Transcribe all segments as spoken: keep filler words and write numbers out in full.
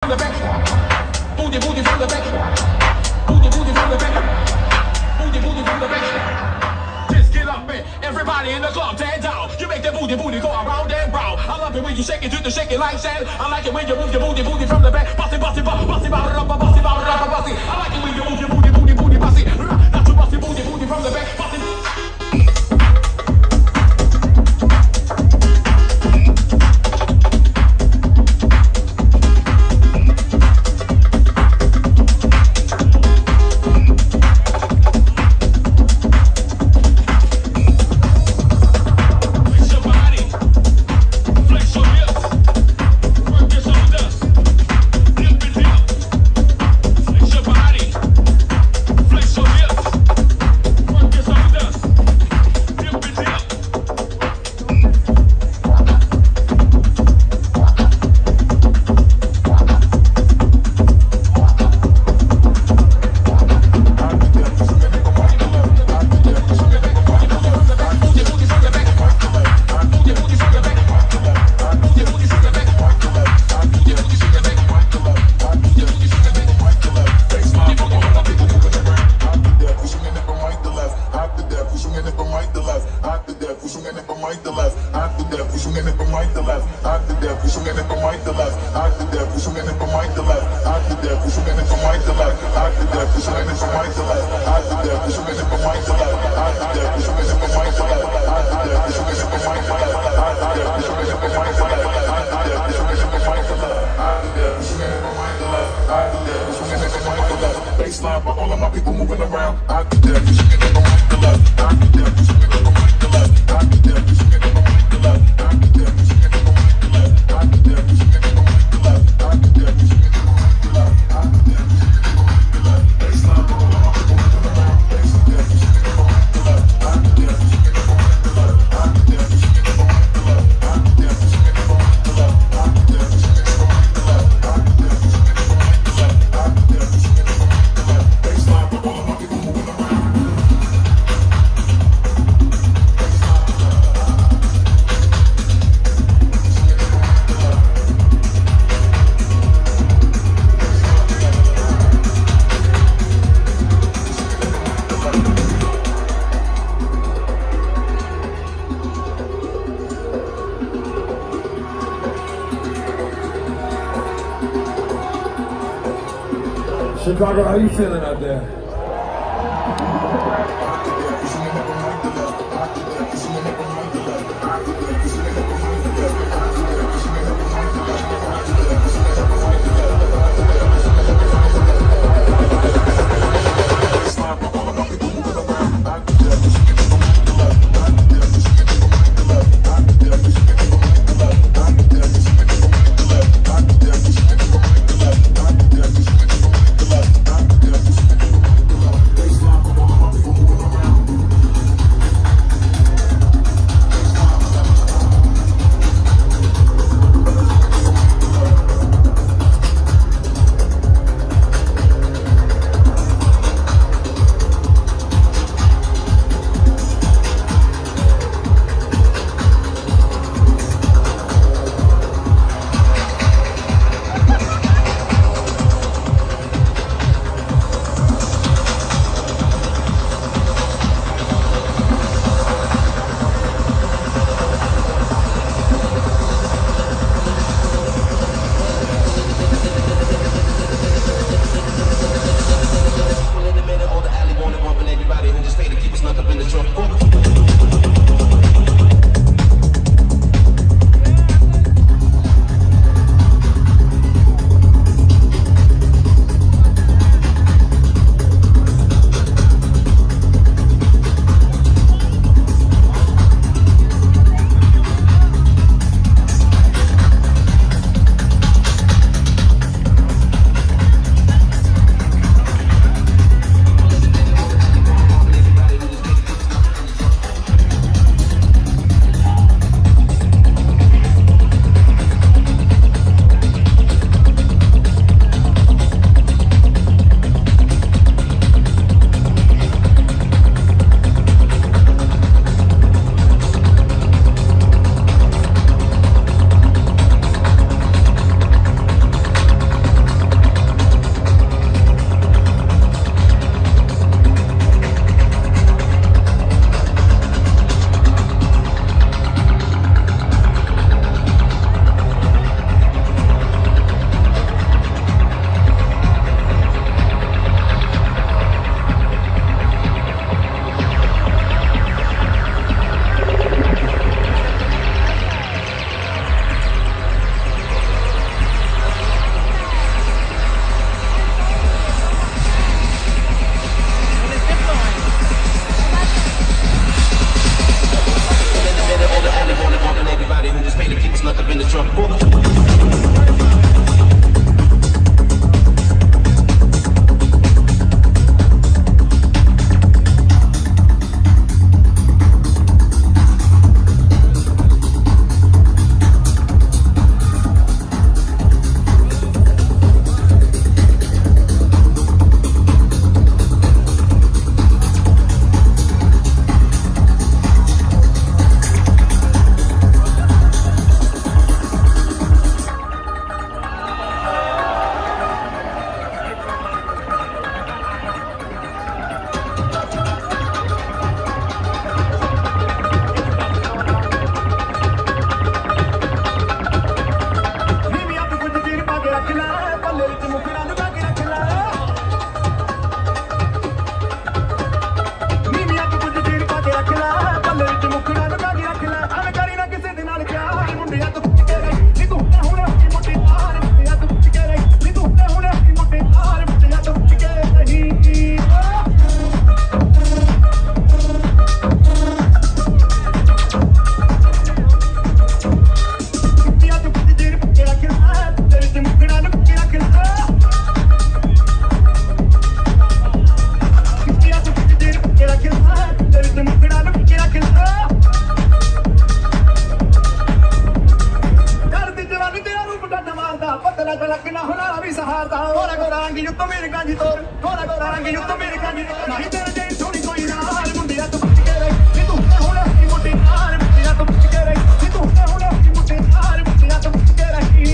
the back. Booty, booty from the back. Booty, booty from the back. Booty, booty from the back. Just get up, man. Everybody in the club, stand down. You make that booty, booty go around and round. I love it when you shake it, do the shake it like that. I like it when you move your booty, booty from the back. Bossy, bossy, bossy, bossy, bossy, bossy, bossy, bossy. I like it when you move your booty, booty, booty, bossy. Not too bossy, booty, booty from the back. Bossy. Baseline, but all of my people moving around. I do that, pushing it from right to left. I do that, pushing it from right to left. I do that, pushing it from right to left. I do that, pushing it from right to left. I do that, pushing it from right to left. I do that, pushing it from right to left. I do that, pushing it from right to left. Baseline, but all of my people moving around. Baseline, pushing it from right to left. I do that, pushing it from right to left. I do that, pushing it from right to left. I do that, pushing it from right to left. I do that, pushing it from right to left. I do that, pushing it from right to left. I do that, pushing it from right to left. Baseline, but all of my people moving around. Chicago, how you feeling out there? ਬਿਨਾ ਹੁਲਾਰਾ ਵੀ ਸਹਾਰਦਾ ਗੋਰਾ ਗੋਰਾ ਰੰਗੀ ਉੱਤੋਂ ਮੇਰੇ ਗਾਂਜੀ ਤੋਰ ਗੋਰਾ ਗੋਰਾ ਰੰਗੀ ਉੱਤੋਂ ਮੇਰੇ ਗਾਂਜੀ ਨਹੀਂ ਤੇਰੇ ਜਿਹੀ ਸੋਹਣੀ ਕੋਈ ਨਾ ਮੁੰਡਿਆ ਤੂੰ ਬਚ ਕੇ ਰਹਿ ਨੀ ਤੂੰ ਹੁਣ ਹੀ ਮੁੰਡੇ ਨਾਲ ਮੁੰਡਿਆ ਤੂੰ ਬਚ ਕੇ ਰਹਿ ਨੀ ਤੂੰ ਹੁਣ ਹੀ ਮੁੰਡੇ ਨਾਲ ਮੁੰਡਿਆ ਤੂੰ ਬਚ ਕੇ ਰਹਿ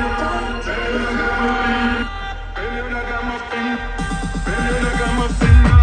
Baby, I got my